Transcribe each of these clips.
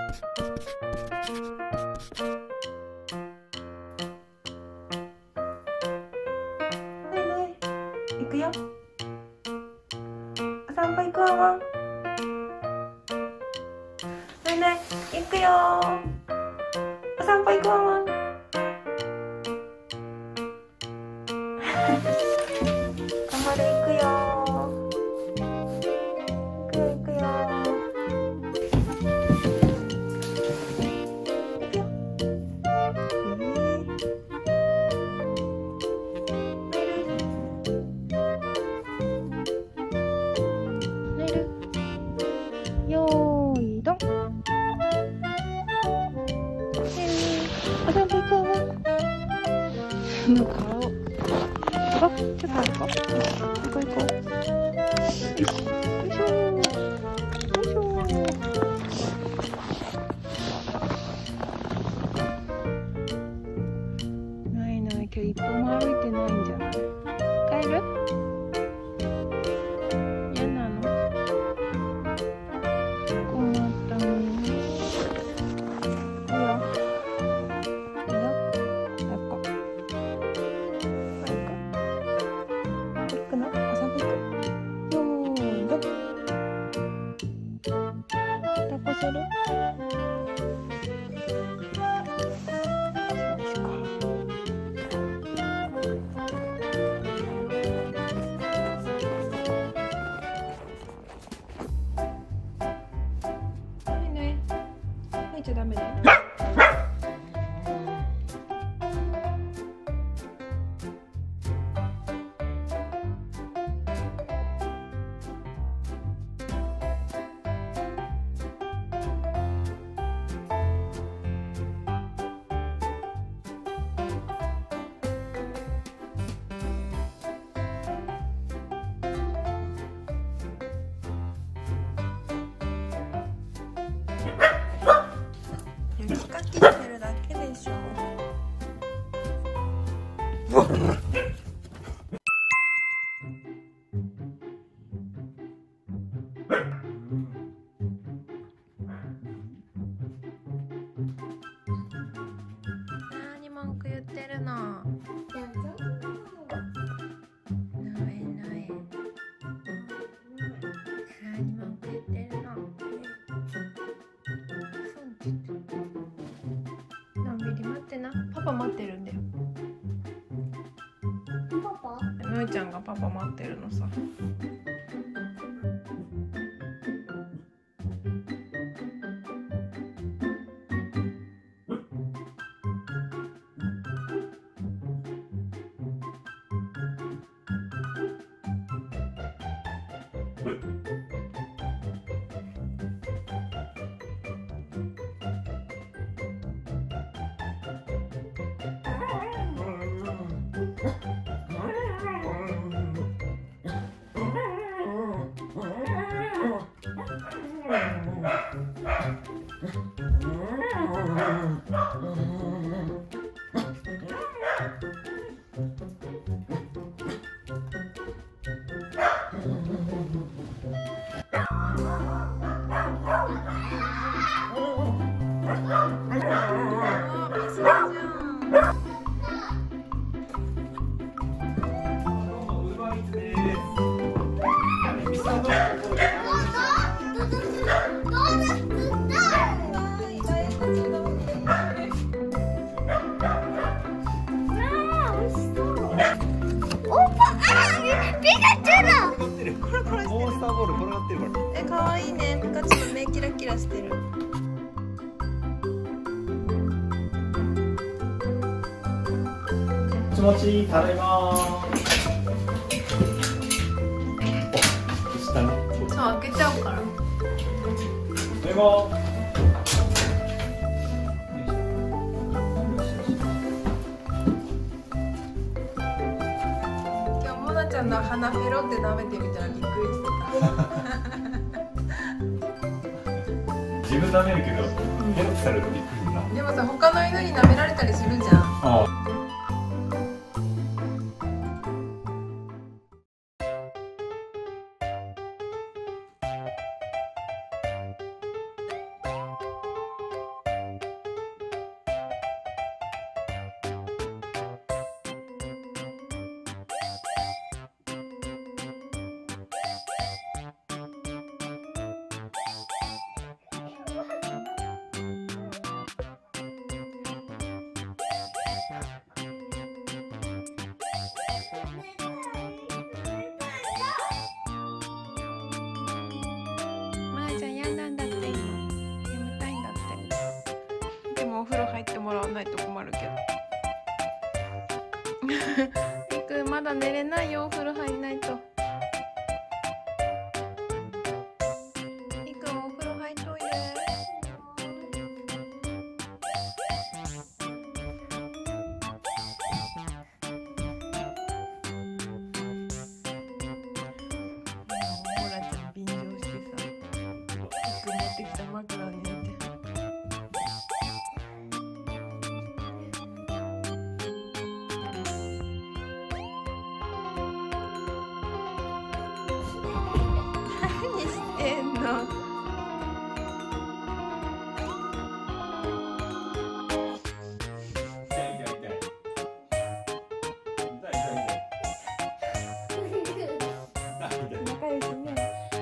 行くよ。お散歩行くわわん。行くよ。お散歩行くわわん。頑張れ、行くよ。行くよ。よーいどん。お散歩行こう。の顔。行こう。ちょっと歩こう。行こう行こう。よいしょ。よいしょ。よいしょ。ないない、今日一歩も歩いてないんじゃない？帰る？嫌なの？困ったね。いいよ。いいよ。抱っこ。行くの？お散歩行く？よーいどん。抱っこする？入っちゃダメだよ。雪かきしてるだけでしょ。何文句言ってるの。のえのえ。何文句言ってるの。のんびり待ってな。パパ待ってるんだよ。 パパ？ のえちゃんがパパ待ってるのさ。 モンスターボール転がってるから。 かわいいね。ピカチュウの目キラキラしてる。 もちもち食べまーす。下ね。 そう、開けちゃうから。 食べまーす。 今日モナちゃんの鼻ペロって舐めてみたらびっくりしてた。 自分舐めるけど、ペロッとされるとびっくりするな。 でもさ、他の犬に舐められたりするじゃん。 ああ。 もお風呂入ってもらわないと困るけど。りくまだ寝れないよ、お風呂入んないと。りくもお風呂入っといで。ほらちゃん便乗してさ、りく持ってきた枕に寝て。何してんの？ 痛い痛い痛い。痛い痛い痛い。 仲良しね。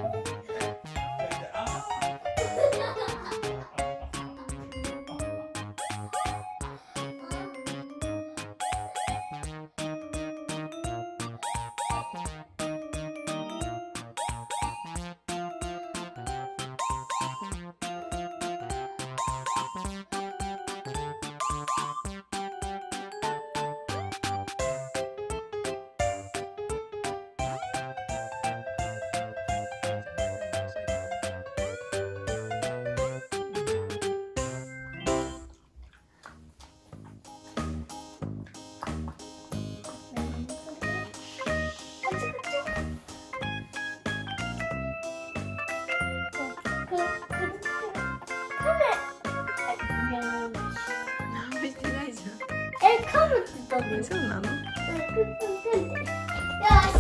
何もしてないじゃん。 かぶってたんだよ。 そうなの？ よし。